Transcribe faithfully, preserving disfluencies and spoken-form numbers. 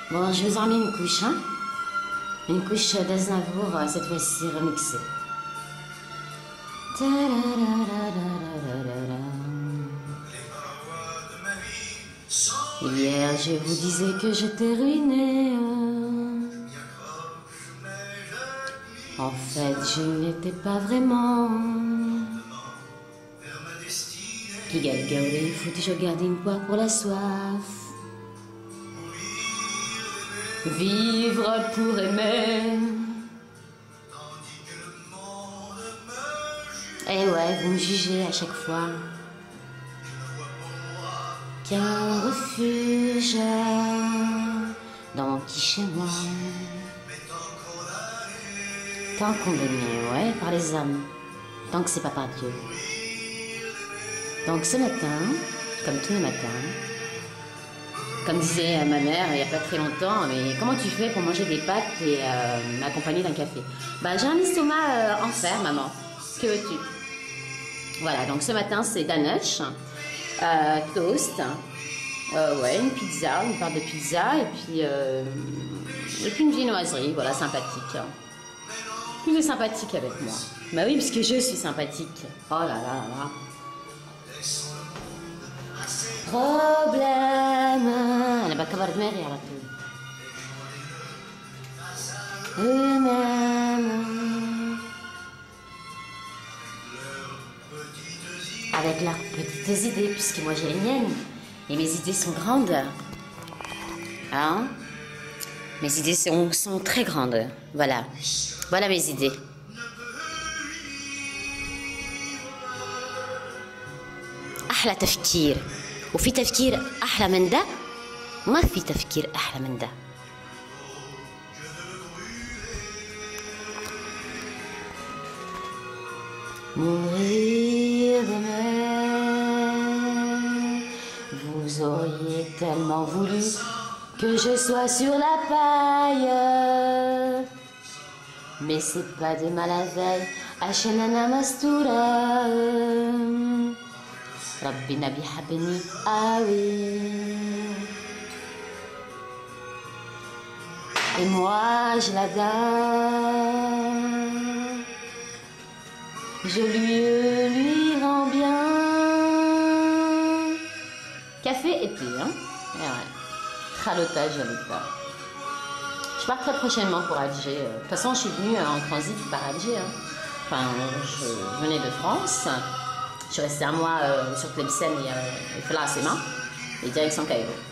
Bon, je vous en mets une couche, hein. Une couche d'Aznavour, cette fois-ci remixée. Hier, je vous disais que j'étais ruiné. En fait, je n'étais pas vraiment. Qui galgaule, il faut toujours garder une poire pour la soif. Vivre pour aimer. Eh ouais, vous me jugez à chaque fois. Qu'un refuge dans mon petit chez moi. Tant condamné, ouais, par les hommes. Tant que c'est pas par Dieu. Donc ce matin, comme tous les matins, comme disait ma mère il n'y a pas très longtemps, mais comment tu fais pour manger des pâtes et euh, m'accompagner d'un café? Bah j'ai un estomac euh, en fer, maman. Que veux-tu? Voilà, donc ce matin c'est Danoche, euh, toast, euh, ouais, une pizza, une part de pizza, et puis, euh, et puis une viennoiserie, voilà, sympathique. Plus de sympathique avec moi. Bah oui, parce que je suis sympathique. Oh là là là. Problème. أنا بكبر دماغي على طول. Eux-mêmes. Avec leurs petites idées, puisque moi j'ai les miennes. Et mes idées sont grandes. Hein? Mes idées sont, sont très grandes. Voilà. Voilà mes idées. أحلى تفكير. وفي تفكير أحلى من ده؟ ما في تفكير أحلى من ده. Mourir demain. Vous auriez tellement voulu que je sois sur la paille. Mais c'est pas de mal à veille. عشان مستورة. ربنا بيحبني قوي. Et moi je l'adore. Je lui lui rends bien. Café été, hein? Et ouais. Tralotage à l'état. Je pars très prochainement pour Alger. De toute façon, je suis venue en transit par Alger. Hein. Enfin, je venais de France. Je suis restée un mois euh, sur Tlemcen et, euh, et Flassema, et direction Cairo.